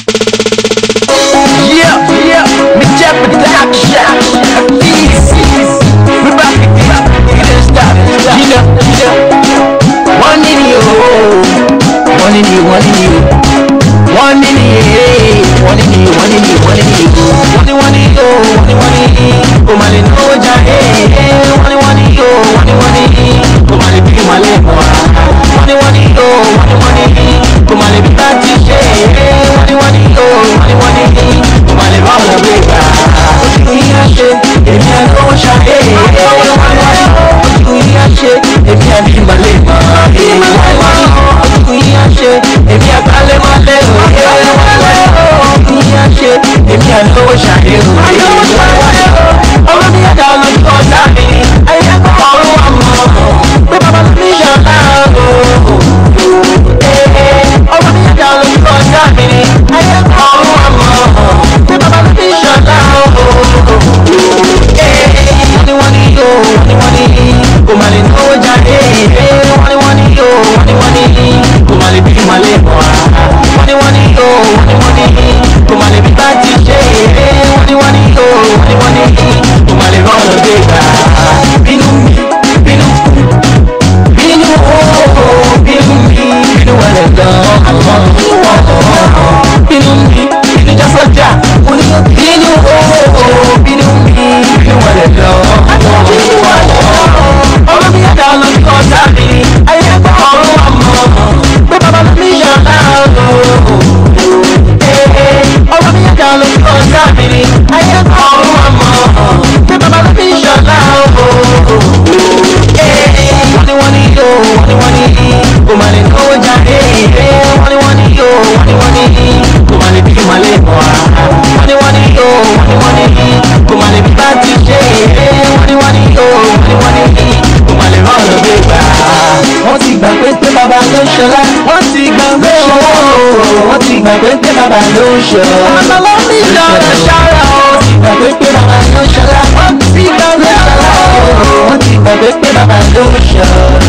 Yeah, yeah, me check the dark shot. Easy, we back again. It is stop. You know, one in you, one in you, one in you, one in you, one in you, one in you, one in you, one in you, one in you. Come on, no jahe. One in you, one in you. Come on, be my leg. One in you, one in you. Come on, be back to share. One in you, one in you. Come on, be my leg. If you go jahe. If you be my leg. If you ballet my leg. If you know what I do, all of me are down on your side. I am all one. But I'm a mission now. All of me are down on your side. I am all one. But I'm a mission now. One in you, one in you. Come on, no jahe. One in you, one in you. Come on, be my leg. One in you, one in you. Come on, be back to share. One in you, one in you. Come on, run a big Binu me, binu, binu, oh, binu me, binu when it's done. Binu me, binu just like that. Binu, oh, binu me, binu when it's done. All of me are down on the course of me. I am all but I'm a mission now. All of me are down on the course of me. I am all but I'm a mission now. One in you, one in you. Come on, no jahe. One in you, one in you. Come on, be my leg. One in you, one in you. Come on, be back to share. One in you, one in you. Come on, run a big wọ́n ti gbà pé bàbá ló ń ṣọlá. Wọ́n ti gbà pé wọ́n ti gbà pé bàbá ló ń ṣọ. Bàbá ló ń ṣọlá ṣára o. Wọ́n ti gbà pé bàbá ló ń ṣọlá. Wọ́n ti gbà pé ṣọlá o. Wọ́n ti gbà pé bàbá ló ń ṣọ.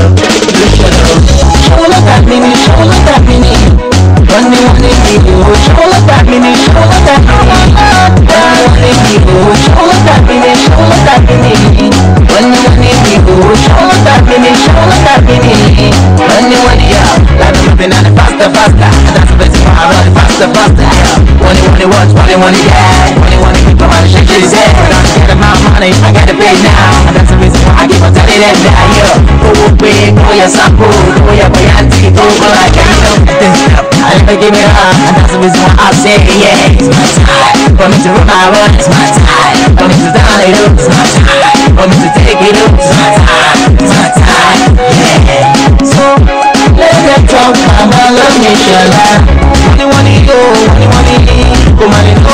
Ṣọwọ́ ló tà mí ni, ṣọwọ́ ló tà mí ni. Wọ́n ní ìbò. Ṣọwọ́ ló tà mí ni, ṣọwọ́ ló tà mí ni. Wọ́n ní ìbò. Ṣọwọ́ ló tà mí ni, ṣọwọ́ ló tà mí ni. Wọ́n ní ìbò. Ṣọwọ́ ló tà mí ni, ṣọwọ́ ló tà mí ni. When you like moving on faster, faster. That's the best part, run faster, faster. When you watch, when you get, when you keep on shake his head. I got my money, I gotta pay now. That's the reason why I keep on telling them that yo, go big, go your sample, go your boyanty, go like you know. I never give it up, and that's the reason why I say yeah, it's my time. For me to run my run, it's my time. For me to down it up, it's my time. For me to take it up, it's my time. It's my time, yeah. So let them talk, I'm a love nation. One in you, come on in.